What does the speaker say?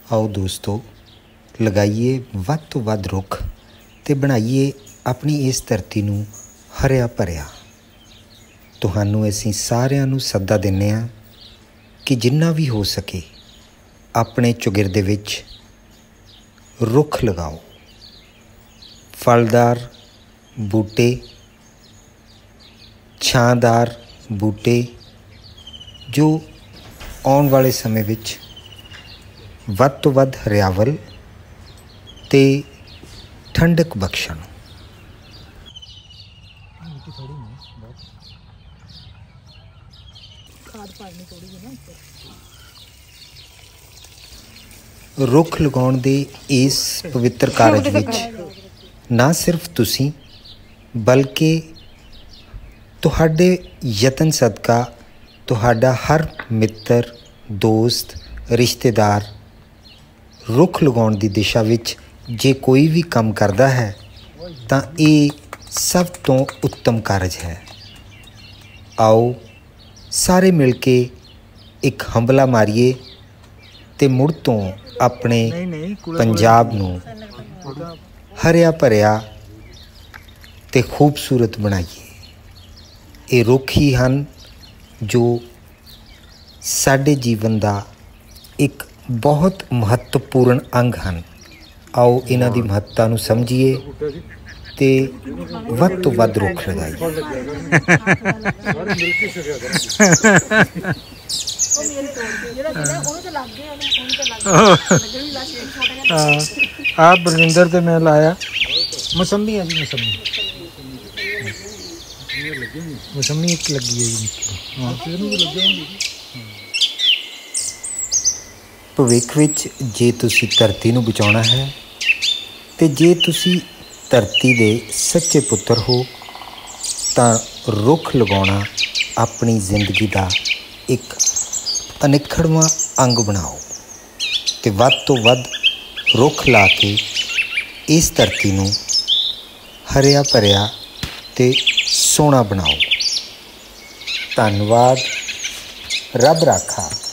आओ दोस्तों, लगाइए वध तो वध रुख ते बनाइए अपनी इस धरती नूं हरिया भरिया। तुहानूं असीं सारिआं नूं सद्दा दिंदे हां कि जिन्ना भी हो सके अपने चौगिरदे विच रुख लगाओ, फलदार बूटे, छांदार बूटे जो आउण वाले समय विच वध तो वध हरियावल ते ठंडक बख्शण। रुख लगाउण दे इस पवित्र कारज विच ना सिर्फ तुसीं बल्कि तुहाडे यतन सदका तुहाडा हर मित्र, दोस्त, रिश्तेदार रुख लगाउण दी दिशा विच जे कोई भी काम करदा है तां ये सब तो उत्तम कारज है। आओ सारे मिल के एक हंबला मारीए ते मुड़ तो अपने पंजाब नूं हरिया भरिया ते खूबसूरत बनाइए। ये रुख ही हन जो साडे जीवन दा एक बहुत महत्वपूर्ण अंग हैं। आओ इन्हां दी महत्ता नूं समझिए ते वध तो वध रुख लगाइए। आप बलविंदर ते मैं लाया मौसमी है जी, मौसमी एक लगी है जी। भविख विच जे तुसी धरती नूं बचाउणा है ते जे तुसी धरती दे सच्चे पुत्र हो तां रुख लगाउणा अपनी जिंदगी दा एक अनिखड़वां अंग बनाओ ते वध तो वध रुख ला के इस धरती नूं हरिया भरिया ते सोहना बनाओ। धन्नवाद। रब राखा।